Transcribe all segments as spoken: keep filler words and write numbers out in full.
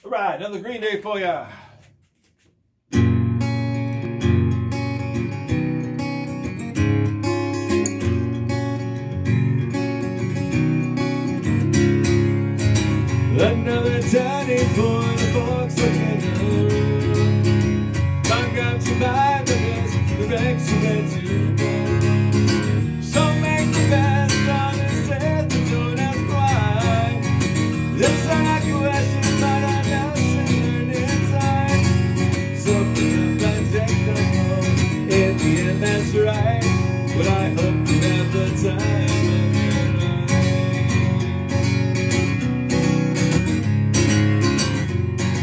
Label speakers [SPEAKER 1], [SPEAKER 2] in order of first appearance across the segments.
[SPEAKER 1] All right, another Green Day for ya. Another tiny for the folks looking around. I've got you by the best direction where to go. So make the best understand and don't ask why. It's like a question, but I know sooner in time. So if I take them home, in the end that's right. But I hope you have the time.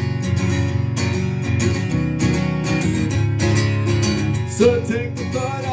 [SPEAKER 1] So take the thought